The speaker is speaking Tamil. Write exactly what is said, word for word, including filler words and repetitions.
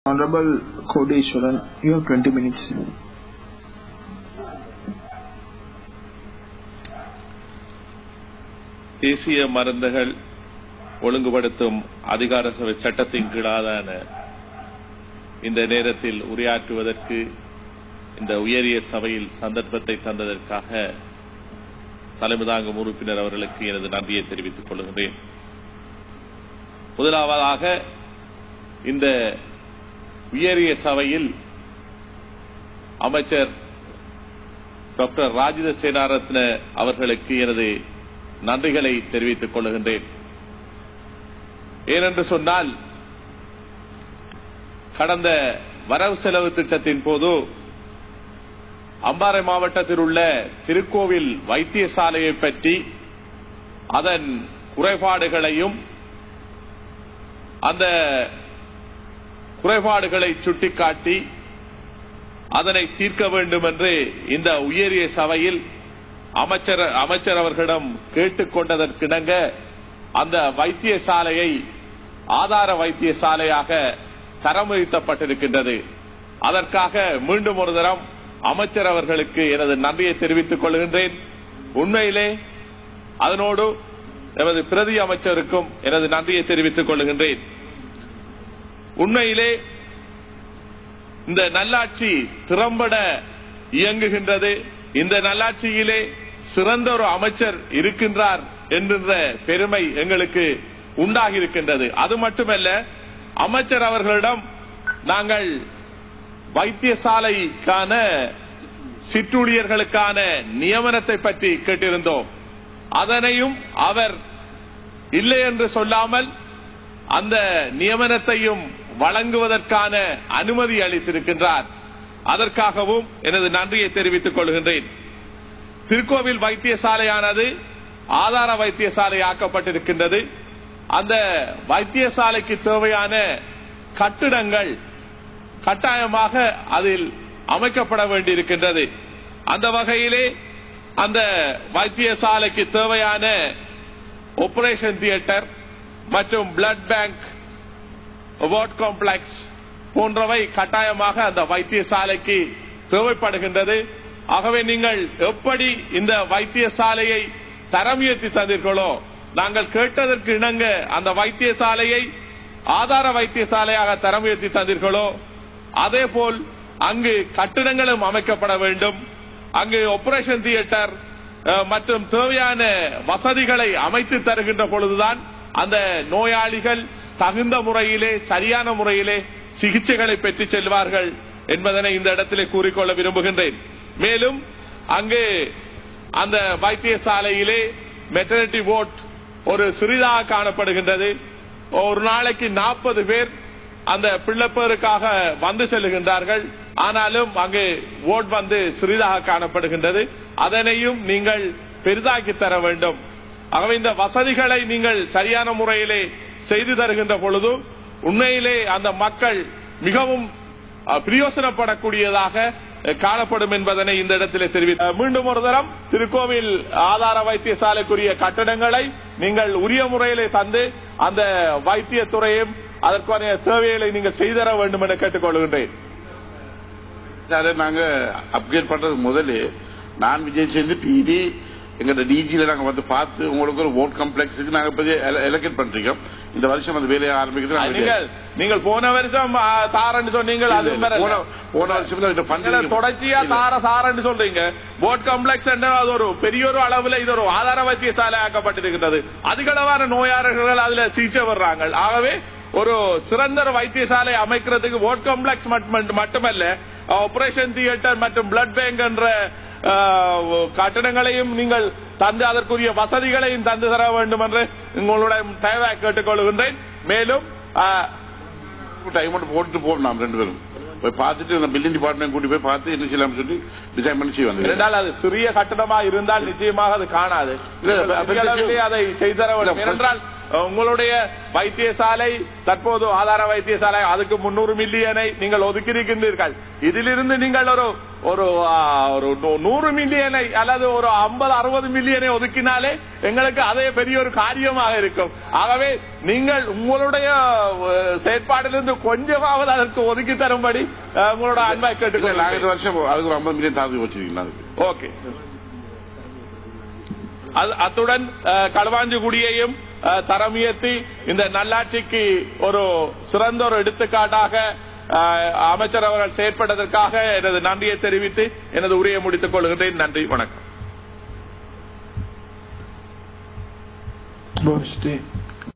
Honorable Kodeeswaran, you have twenty minutes. தேசிய மருந்துகள் ஒழுங்குபடுத்தும் அதிகார சபை சட்டத்தின் கீழான இந்த நேரத்தில் உரையாற்றுவதற்கு இந்த உயரிய சபையில் சந்தர்ப்பத்தை தந்ததற்காக தலைமை தாங்கும் உறுப்பினர் அவர்களுக்கு எனது நன்றியை தெரிவித்துக் கொள்கின்றேன். முதலாவதாக இந்த உயரிய சபையில் அமைச்சர் டாக்டர் ராஜித சேனாரத்ன அவர்களுக்கு எனது நன்றிகளை தெரிவித்துக் கொள்கின்றேன். ஏனென்று சொன்னால், கடந்த வரவு செலவு திட்டத்தின் போது அம்பாறை மாவட்டத்தில் உள்ள திருக்கோவில் வைத்தியசாலையை பற்றி அதன் குறைபாடுகளையும் அந்த குறைபாடுகளை சுட்டிக்காட்டி அதனை தீர்க்க வேண்டும் என்று இந்த உயரிய சபையில் அமைச்சர் அமைச்சர் அவர்களிடம் கேட்டுக் கொண்டதற்கிணங்க அந்த வைத்தியசாலையை ஆதார வைத்தியசாலையாக தரம் உயர்த்தப்பட்டிருக்கின்றது. அதற்காக மீண்டும் ஒரு தரம் அமைச்சர் அவர்களுக்கு எனது நன்றியை தெரிவித்துக் கொள்கின்றேன். உண்மையிலே அதனோடு எனது பிரதி அமைச்சருக்கும் எனது நன்றியை தெரிவித்துக் கொள்கின்றேன். உண்மையிலே இந்த நல்லாட்சி திறம்பட இயங்குகின்றது. இந்த நல்லாட்சியிலே சிறந்த ஒரு அமைச்சர் இருக்கின்றார் என்கின்ற பெருமை எங்களுக்கு உண்டாகியிருக்கின்றது. அது மட்டுமல்ல, அமைச்சர் அவர்களிடம் நாங்கள் வைத்தியசாலைக்கான சிற்றூழியர்களுக்கான நியமனத்தை பற்றி கேட்டிருந்தோம். அதனையும் அவர் இல்லை என்று சொல்லாமல் அந்த நியமனத்தையும் வழங்குவதற்கான அனுமதி அளித்திருக்கின்றார். அதற்காகவும் எனது நன்றியை தெரிவித்துக் கொள்கின்றேன். திருக்கோவில் வைத்தியசாலையானது ஆதார வைத்தியசாலை ஆக்கப்பட்டிருக்கின்றது. அந்த வைத்தியசாலைக்கு தேவையான கட்டிடங்கள் கட்டாயமாக அதில் அமைக்கப்பட வேண்டியிருக்கின்றது. அந்த வகையிலே அந்த வைத்தியசாலைக்கு தேவையான ஆபரேஷன் தியேட்டர் மற்றும் பிளட் பேங்க், வார்டு காம்ப்ளெக்ஸ் போன்றவை கட்டாயமாக அந்த வைத்தியசாலைக்கு தேவைப்படுகின்றது. ஆகவே நீங்கள் எப்படி இந்த வைத்தியசாலையை தரம் உயர்த்தி தந்தீர்களோ, நாங்கள் கேட்டதற்கு இணங்க அந்த வைத்தியசாலையை ஆதார வைத்தியசாலையாக தரம் உயர்த்தி தந்தீர்களோ, அதேபோல் அங்கு கட்டிடங்களும் அமைக்கப்பட வேண்டும். அங்கு ஆபரேஷன் தியேட்டர் மற்றும் தேவையான வசதிகளை அமைத்து தருகின்ற பொழுதுதான் அந்த நோயாளிகள் தகுந்த முறையிலே சரியான முறையிலே சிகிச்சைகளை பெற்று செல்வார்கள் என்பதனை இந்த இடத்திலே கூறிக்கொள்ள விரும்புகின்றேன். மேலும் அங்கு அந்த வைத்தியசாலையிலே மெட்டர்னிட்டி வார்டு ஒரு சிறிதாக காணப்படுகின்றது. ஒரு நாளைக்கு நாற்பது பேர் அந்த பிள்ளைப்பேருக்காக வந்து செல்லுகின்றார்கள். ஆனாலும் அங்கு வார்டு வந்து சிறிதாக காணப்படுகின்றது. அதனையும் நீங்கள் பெரிதாக்கி தர வேண்டும். ஆகவே இந்த வசதிகளை நீங்கள் சரியான முறையிலே செய்து தருகின்ற பொழுது உண்மையிலே அந்த மக்கள் மிகவும் பிரயோசனப்படக்கூடியதாக காணப்படும் என்பதனை இந்த இடத்திலே தெரிவித்து மீண்டும் ஒரு தரம் திருக்கோவில் ஆதார வைத்தியசாலைக்குரிய கட்டடங்களை நீங்கள் உரிய முறையிலே தந்து அந்த வைத்தியத்துறையும் அதற்கான தேவைகளை நீங்கள் செய்தர வேண்டும் என கேட்டுக்கொள்கின்றேன். நாங்க அப்கிரேட் பண்றது முதலே நான் விஜய் சேர்ந்து பிடி எங்க டிஜில நாங்க வந்து பார்த்து உங்களுக்கு ஒரு வார்டு காம்ப்ளெக்ஸுக்கு நாங்க எலக்ட் பண்றோம். இந்த வருஷம் அந்த வேலையை ஆரம்பிக்கிறது. நீங்கள் போன வருஷம் தாரன்னு சொன்னீங்க, போன வருஷம் தொடர்ச்சியா தார தாரன்னு சொல்றீங்க. வார்டு காம்ப்ளெக்ஸ் அது ஒரு பெரிய ஒரு அளவுல இது ஒரு ஆதார வைத்தியசாலை ஆக்கப்பட்டிருக்கிறது. அதிகளவான நோயாளர்கள் அதுல சிகிச்சை வர்றாங்க. ஆகவே ஒரு சிறந்த வைத்தியசாலை அமைக்கிறதுக்கு வார்டு காம்ப்ளெக்ஸ் மட்டுமல்ல, ஆபரேஷன் தியேட்டர் மற்றும் பிளட் பேங்க் என்ற கட்டடங்களையும் நீங்கள் தந்து அதற்குரிய வசதிகளையும் தந்து தர வேண்டும் என்று உங்களுடைய தேவை கேட்டுக்கொள்கின்றேன். மேலும் டைம் போட்டு போவோம் நாம் ரெண்டு பேரும் போய் பார்த்துட்டு பில்டிங் டிபார்ட்மெண்ட் கூட்டி போய் பார்த்து என்ன செய்யலாம் சொல்லி டிசைன் பண்ணி செய்வாங்க. அது சிறிய கட்டடமா இருந்தால் நிச்சயமாக அது காணாது. அதை செய்தர வேண்டும். ஏனென்றால் உங்களுடைய வைத்தியசாலை தற்போது ஆதார வைத்தியசாலை அதுக்கு முன்னூறு மில்லியனை நீங்கள் ஒதுக்கியிருக்கின்றீர்கள். இதிலிருந்து நீங்கள் ஒரு ஒரு நூறு மில்லியனை அல்லது ஒரு ஐம்பது அறுபது மில்லியனை ஒதுக்கினாலே எங்களுக்கு அதே பெரிய ஒரு காரியமாக இருக்கும். ஆகவே நீங்கள் உங்களுடைய செயற்பாட்டிலிருந்து கொஞ்சமாவது அதற்கு ஒதுக்கி தரும்படி உங்களோட அன்பை கேட்டுக்கொள்ள. நாலு வருஷம் அதுக்கு ஐம்பது மில்லியன் தாழ்வு வச்சிருக்கீங்களா? ஓகே. அத்துடன் களுவாஞ்சிக்குடியையும் தரம் உயர்த்தி இந்த நல்லாட்சிக்கு ஒரு சிறந்த ஒரு எடுத்துக்காட்டாக அமைச்சர் அவர்கள் செயற்பட்டதற்காக எனது நன்றியை தெரிவித்து எனது உரையை முடித்துக் கொள்கின்றேன். நன்றி, வணக்கம்.